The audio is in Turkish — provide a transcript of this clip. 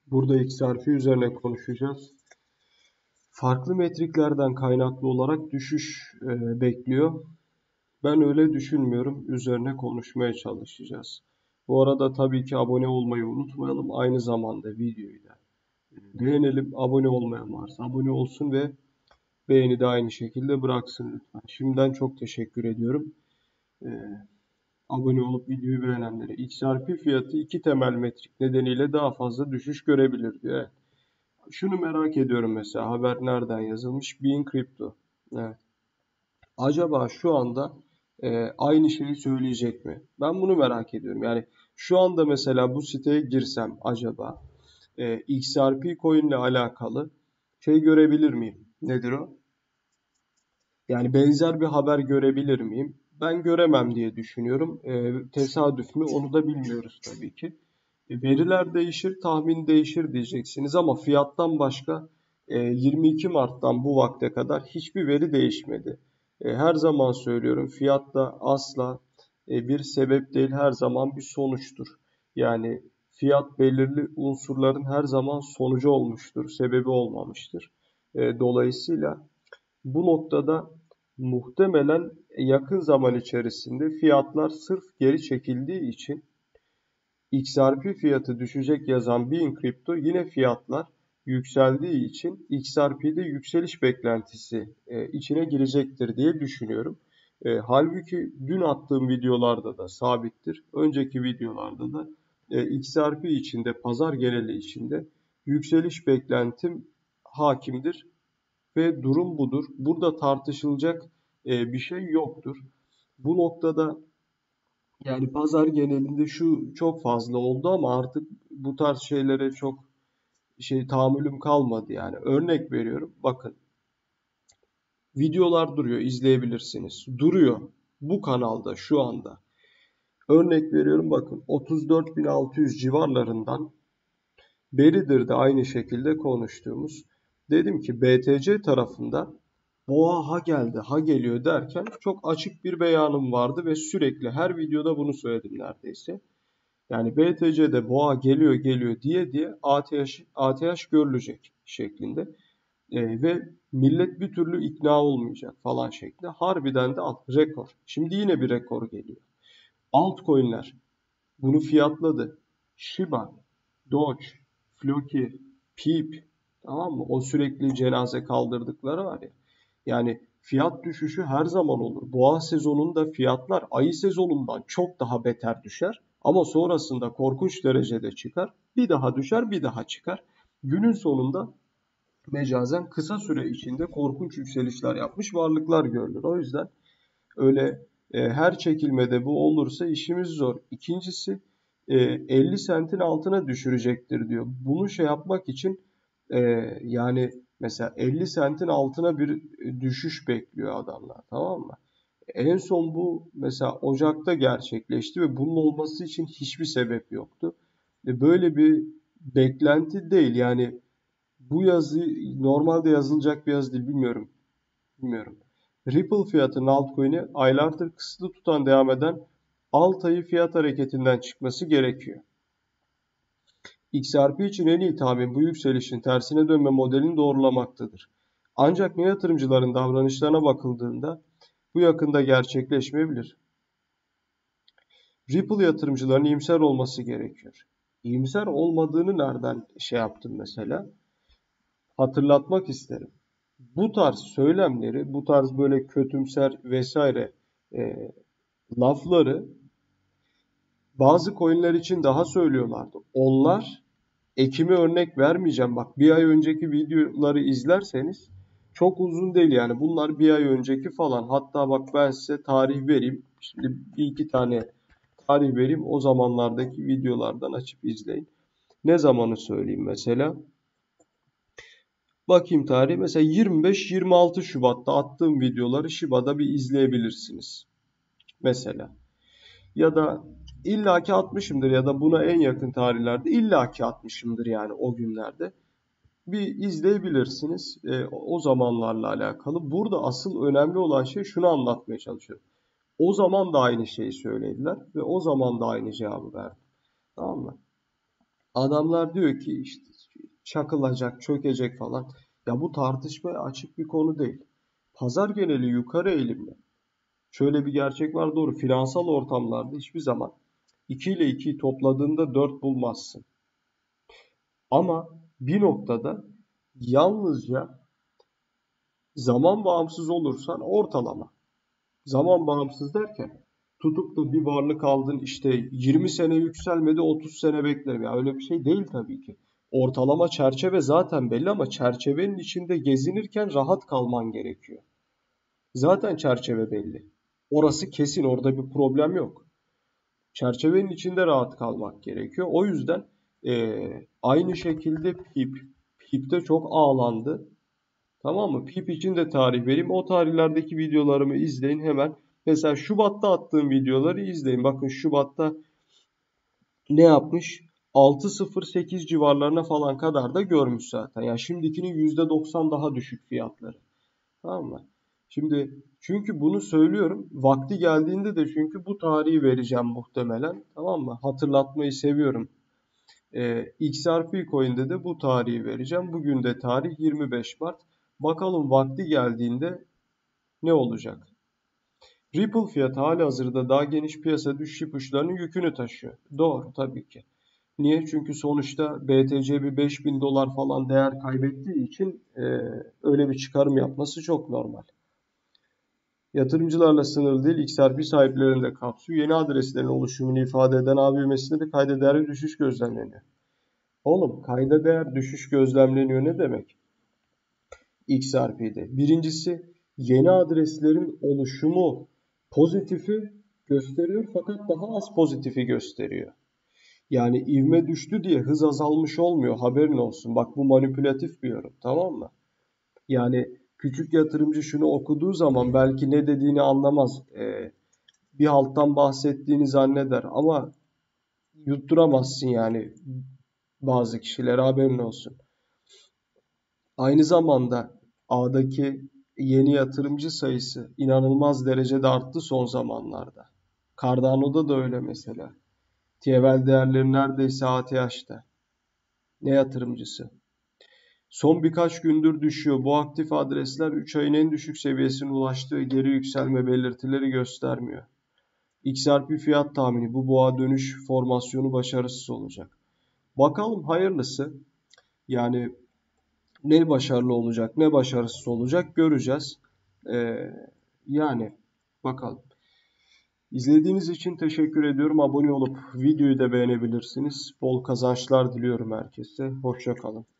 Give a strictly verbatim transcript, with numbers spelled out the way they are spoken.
Burada X R P üzerine konuşacağız. Farklı metriklerden kaynaklı olarak düşüş e, bekliyor. Ben öyle düşünmüyorum. Üzerine konuşmaya çalışacağız. Bu arada tabii ki abone olmayı unutmayalım. Aynı zamanda videoyu da beğenelim. Abone olmayan varsa abone olsun ve beğeni de aynı şekilde bıraksın lütfen. Şimdiden çok teşekkür ediyorum. E, Abone olup videoyu beğenenlere. X R P fiyatı iki temel metrik nedeniyle daha fazla düşüş görebilir diyor. Evet. Şunu merak ediyorum mesela, haber nereden yazılmış? Bean Crypto. Evet. Acaba şu anda e, aynı şeyi söyleyecek mi? Ben bunu merak ediyorum. Yani şu anda mesela bu siteye girsem acaba e, X R P coin ile alakalı şey görebilir miyim? Nedir o? Yani benzer bir haber görebilir miyim? Ben göremem diye düşünüyorum. E, tesadüf mü? Onu da bilmiyoruz tabii ki. E, veriler değişir, tahmin değişir diyeceksiniz ama fiyattan başka e, yirmi iki Mart'tan bu vakte kadar hiçbir veri değişmedi. E, her zaman söylüyorum, fiyat da asla e, bir sebep değil, her zaman bir sonuçtur. Yani fiyat belirli unsurların her zaman sonucu olmuştur, sebebi olmamıştır. E, dolayısıyla bu noktada muhtemelen yakın zaman içerisinde fiyatlar sırf geri çekildiği için X R P fiyatı düşecek yazan Bean Crypto yine fiyatlar yükseldiği için X R P'de yükseliş beklentisi e, içine girecektir diye düşünüyorum. E, halbuki dün attığım videolarda da sabittir. Önceki videolarda da e, X R P içinde, pazar geneli içinde yükseliş beklentim hakimdir ve durum budur. Burada tartışılacak e, bir şey yoktur. Bu noktada yani pazar genelinde şu çok fazla oldu ama artık bu tarz şeylere çok şey tahammülüm kalmadı yani. Örnek veriyorum. Bakın, videolar duruyor, izleyebilirsiniz. Duruyor bu kanalda şu anda. Örnek veriyorum, bakın otuz dört bin altı yüz civarlarından beridir de aynı şekilde konuştuğumuz. Dedim ki B T C tarafında boğa ha geldi ha geliyor derken çok açık bir beyanım vardı ve sürekli her videoda bunu söyledim neredeyse. Yani B T C'de boğa geliyor geliyor diye diye A T H, A T H görülecek şeklinde. E, ve millet bir türlü ikna olmayacak falan şeklinde. Harbiden de alt rekor. Şimdi yine bir rekor geliyor. Altcoin'ler bunu fiyatladı. Shiba, Doge, Floki, Peep, tamam mı? O sürekli cenaze kaldırdıkları var ya. Yani fiyat düşüşü her zaman olur. Boğa sezonunda fiyatlar ayı sezonundan çok daha beter düşer. Ama sonrasında korkunç derecede çıkar. Bir daha düşer, bir daha çıkar. Günün sonunda mecazen kısa süre içinde korkunç yükselişler yapmış varlıklar görülür. O yüzden öyle e, her çekilmede bu olursa işimiz zor. İkincisi e, elli sentin altına düşürecektir diyor. Bunu şey yapmak için e, yani mesela elli sentin altına bir düşüş bekliyor adamlar, tamam mı? En son bu mesela Ocak'ta gerçekleşti ve bunun olması için hiçbir sebep yoktu. E, böyle bir beklenti değil yani. Bu yazı normalde yazılacak bir yazı değil, bilmiyorum. Bilmiyorum. Ripple fiyatının altcoin'i aylardır kısıtlı tutan devam eden alt ayı fiyat hareketinden çıkması gerekiyor. X R P için en iyi tahmin bu yükselişin tersine dönme modelini doğrulamaktadır. Ancak ne yatırımcıların davranışlarına bakıldığında bu yakında gerçekleşmeyebilir. Ripple yatırımcıların iyimser olması gerekiyor. İyimser olmadığını nereden şey yaptım mesela? Hatırlatmak isterim. Bu tarz söylemleri, bu tarz böyle kötümser vesaire e, lafları bazı coinler için daha söylüyorlardı. Onlar, Ekim'i örnek vermeyeceğim. Bak, bir ay önceki videoları izlerseniz çok uzun değil yani. Bunlar bir ay önceki falan. Hatta bak, ben size tarih vereyim. Şimdi bir iki tane tarih vereyim. O zamanlardaki videolardan açıp izleyin. Ne zamanı söyleyeyim mesela? Bakayım tarihi. Mesela yirmi beş yirmi altı Şubat'ta attığım videoları Shiba'da bir izleyebilirsiniz. Mesela. Ya da illaki atmışımdır ya da buna en yakın tarihlerde illaki atmışımdır yani o günlerde. Bir izleyebilirsiniz e, o zamanlarla alakalı. Burada asıl önemli olan şey, şunu anlatmaya çalışıyorum. O zaman da aynı şeyi söylediler ve o zaman da aynı cevabı verdi. Tamam mı? Adamlar diyor ki işte çakılacak, çökecek falan. Ya bu tartışmaya açık bir konu değil. Pazar geneli yukarı eğilimli. Şöyle bir gerçek var, doğru. Finansal ortamlarda hiçbir zaman iki ile ikiyi topladığında dört bulmazsın. Ama bir noktada yalnızca zaman bağımsız olursan ortalama. Zaman bağımsız derken tutup da bir varlık aldın işte yirmi sene yükselmedi otuz sene beklerim. Ya öyle bir şey değil tabii ki. Ortalama çerçeve zaten belli ama çerçevenin içinde gezinirken rahat kalman gerekiyor. Zaten çerçeve belli. Orası kesin, orada bir problem yok. Çerçevenin içinde rahat kalmak gerekiyor. O yüzden eee, aynı şekilde PIP. PIP'te çok ağlandı. Tamam mı? PIP için de tarih vereyim. O tarihlerdeki videolarımı izleyin hemen. Mesela Şubat'ta attığım videoları izleyin. Bakın Şubat'ta ne yapmış? altı virgül sıfır sekiz civarlarına falan kadar da görmüş zaten. Yani şimdikinin yüzde doksan daha düşük fiyatları. Tamam mı? Şimdi çünkü bunu söylüyorum. Vakti geldiğinde de çünkü bu tarihi vereceğim muhtemelen. Tamam mı? Hatırlatmayı seviyorum. Ee, X R P Coin'de de bu tarihi vereceğim. Bugün de tarih yirmi beş Mart. Bakalım vakti geldiğinde ne olacak? Ripple fiyatı halihazırda daha geniş piyasa düşüş ipuçlarının yükünü taşıyor. Doğru tabii ki. Niye? Çünkü sonuçta B T C bir beş bin dolar falan değer kaybettiği için e, öyle bir çıkarım yapması çok normal. Yatırımcılarla sınırlı değil, X R P sahiplerini de kapsıyor. Yeni adreslerin oluşumunu ifade eden ağ büyümesinde de kayda değer bir düşüş gözlemleniyor. Oğlum kayda değer düşüş gözlemleniyor ne demek? X R P'de. Birincisi yeni adreslerin oluşumu pozitifi gösteriyor fakat daha az pozitifi gösteriyor. Yani ivme düştü diye hız azalmış olmuyor, haberin olsun. Bak bu manipülatif bir yorum, tamam mı? Yani küçük yatırımcı şunu okuduğu zaman belki ne dediğini anlamaz. Ee, bir halttan bahsettiğini zanneder ama yutturamazsın yani bazı kişilere, haberin olsun. Aynı zamanda ağdaki yeni yatırımcı sayısı inanılmaz derecede arttı son zamanlarda. Cardano'da da öyle mesela. T F L değerleri neredeyse A T H'te. Ne yatırımcısı? Son birkaç gündür düşüyor. Bu aktif adresler üç ayın en düşük seviyesine ulaştığı geri yükselme belirtileri göstermiyor. X R P fiyat tahmini bu boğa dönüş formasyonu başarısız olacak. Bakalım hayırlısı. Yani ne başarılı olacak ne başarısız olacak göreceğiz. Ee, yani bakalım. İzlediğiniz için teşekkür ediyorum. Abone olup videoyu da beğenebilirsiniz. Bol kazançlar diliyorum herkese. Hoşça kalın.